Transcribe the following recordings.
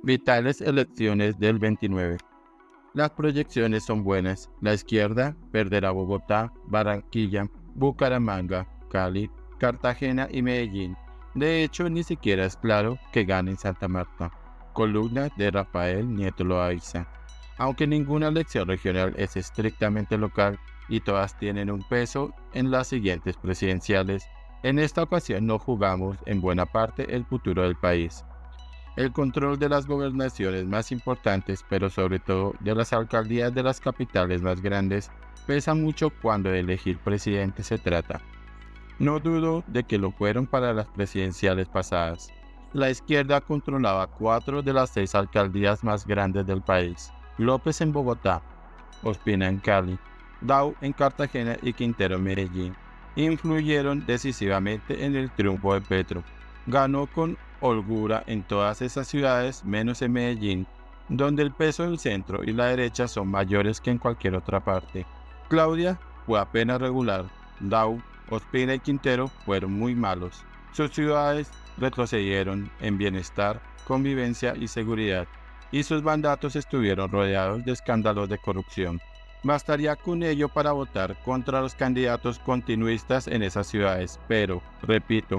Vitales elecciones del 29. Las proyecciones son buenas. La izquierda perderá Bogotá, Barranquilla, Bucaramanga, Cali, Cartagena y Medellín. De hecho, ni siquiera es claro que gane en Santa Marta. Columna de Rafael Nieto Loaiza. Aunque ninguna elección regional es estrictamente local y todas tienen un peso en las siguientes presidenciales, en esta ocasión no jugamos en buena parte el futuro del país. El control de las gobernaciones más importantes, pero sobre todo de las alcaldías de las capitales más grandes, pesa mucho cuando de elegir presidente se trata. No dudo de que lo fueron para las presidenciales pasadas. La izquierda controlaba 4 de las 6 alcaldías más grandes del país. López en Bogotá, Ospina en Cali, Dau en Cartagena y Quintero en Medellín. Influyeron decisivamente en el triunfo de Petro. Ganó con holgura en todas esas ciudades menos en Medellín, donde el peso del centro y la derecha son mayores que en cualquier otra parte. Claudia fue apenas regular. Dau, Ospina y Quintero fueron muy malos. Sus ciudades retrocedieron en bienestar, convivencia y seguridad, y sus mandatos estuvieron rodeados de escándalos de corrupción. Bastaría con ello para votar contra los candidatos continuistas en esas ciudades, pero, repito,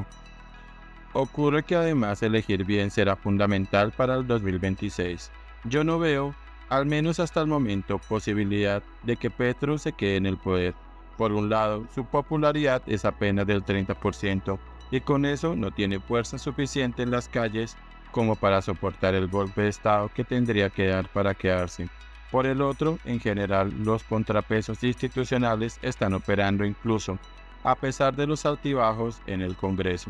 ocurre que además elegir bien será fundamental para el 2026. Yo no veo, al menos hasta el momento, posibilidad de que Petro se quede en el poder. Por un lado, su popularidad es apenas del 30% y con eso no tiene fuerza suficiente en las calles como para soportar el golpe de Estado que tendría que dar para quedarse. Por el otro, en general, los contrapesos institucionales están operando incluso, a pesar de los altibajos en el Congreso.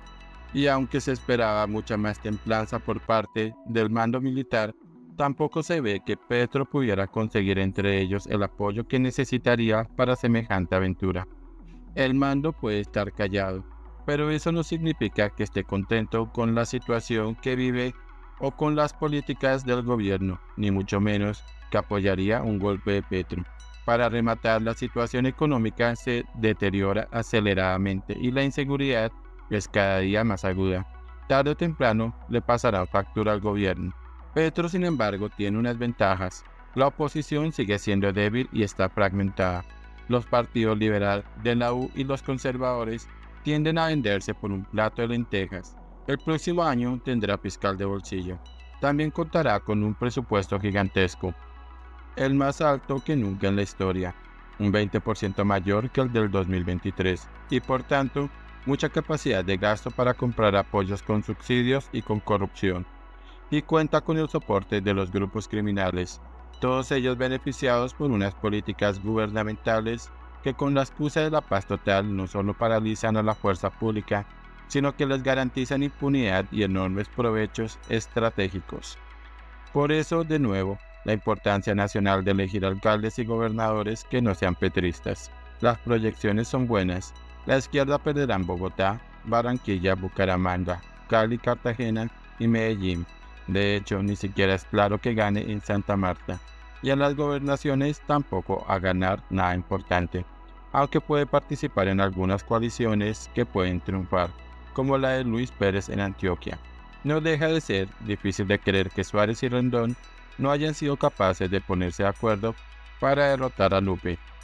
Y aunque se esperaba mucha más templanza por parte del mando militar, tampoco se ve que Petro pudiera conseguir entre ellos el apoyo que necesitaría para semejante aventura. El mando puede estar callado, pero eso no significa que esté contento con la situación que vive o con las políticas del gobierno, ni mucho menos que apoyaría un golpe de Petro. Para rematar, la situación económica se deteriora aceleradamente y la inseguridad es cada día más aguda. Tarde o temprano le pasará factura al gobierno. Petro, sin embargo, tiene unas ventajas. La oposición sigue siendo débil y está fragmentada. Los partidos liberal de la U y los conservadores tienden a venderse por un plato de lentejas. El próximo año tendrá fiscal de bolsillo. También contará con un presupuesto gigantesco, el más alto que nunca en la historia, un 20% mayor que el del 2023, y por tanto, mucha capacidad de gasto para comprar apoyos con subsidios y con corrupción. Y cuenta con el soporte de los grupos criminales, todos ellos beneficiados por unas políticas gubernamentales que con la excusa de la paz total no solo paralizan a la fuerza pública, sino que les garantizan impunidad y enormes provechos estratégicos. Por eso, de nuevo, la importancia nacional de elegir alcaldes y gobernadores que no sean petristas. Las proyecciones son buenas. La izquierda perderá en Bogotá, Barranquilla, Bucaramanga, Cali, Cartagena y Medellín. De hecho, ni siquiera es claro que gane en Santa Marta. Y en las gobernaciones tampoco a ganar nada importante, aunque puede participar en algunas coaliciones que pueden triunfar, como la de Luis Pérez en Antioquia. No deja de ser difícil de creer que Suárez y Rendón no hayan sido capaces de ponerse de acuerdo para derrotar a Lupe.